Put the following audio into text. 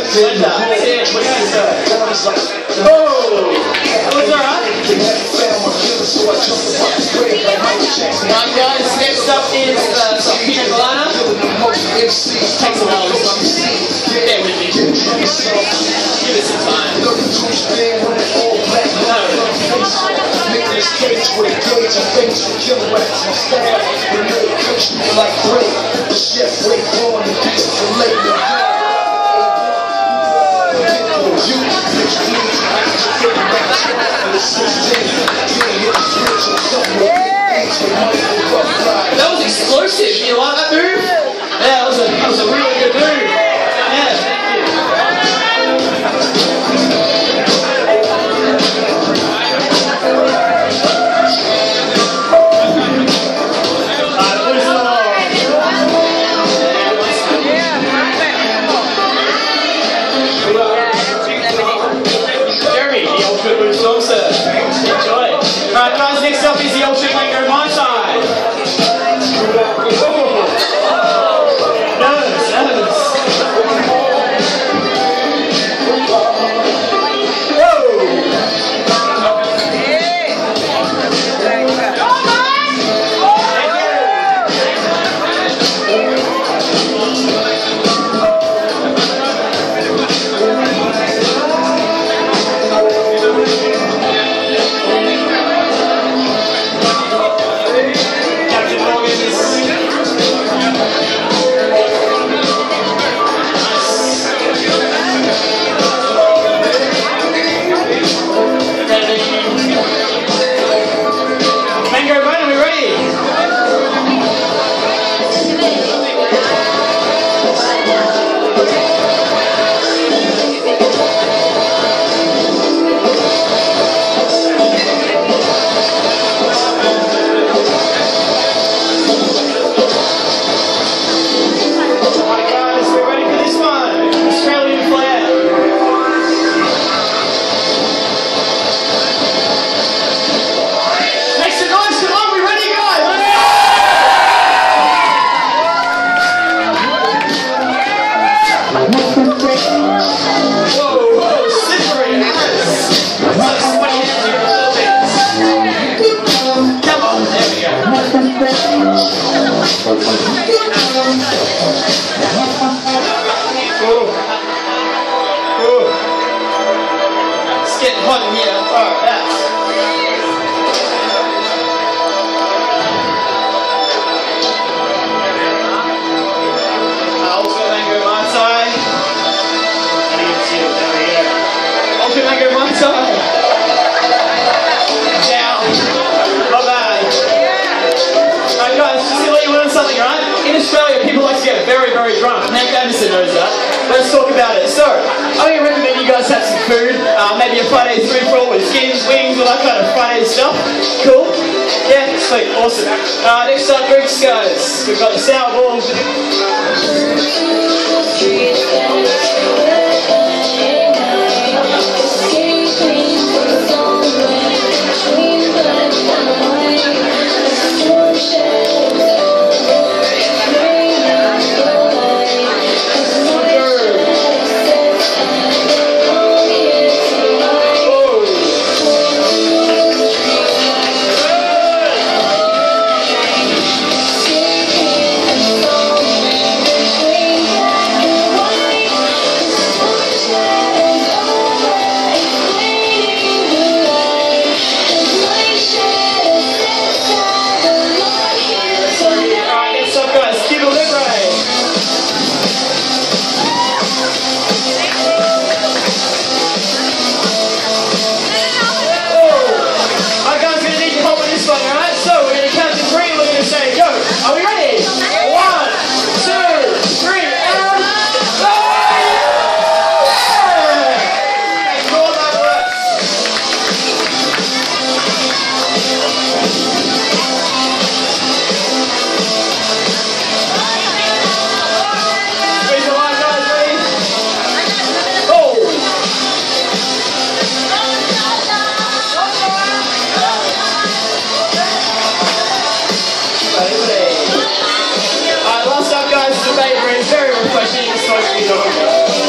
Right guys, next up is some pina colada. Takes a while this one. Bear with me. Give it some time. That was explosive. You like that move? Yeah, that was a really good move. Yeah, thank you. Jeremy, the ultimate move song, sir. Enjoy. Alright guys, next up is the ultimate mango my side. Nervous. It's getting hot in here. Alright, that's. Also mango my side. There we go. Also mango my side. Down. Not bad. Alright guys, just to let you learn something, right? In Australia, people like to get very, very drunk. Hank Anderson knows that. Let's talk about it. So, I'm going to recommend you guys have some food. Maybe a Fridays food crawl with skins, wings, all that kind of Fridays stuff. Cool? Yeah, sweet, awesome. Next up, drinks, guys. We've got the sour balls. Last up guys, the bakery is very refreshing, it's supposed to be done.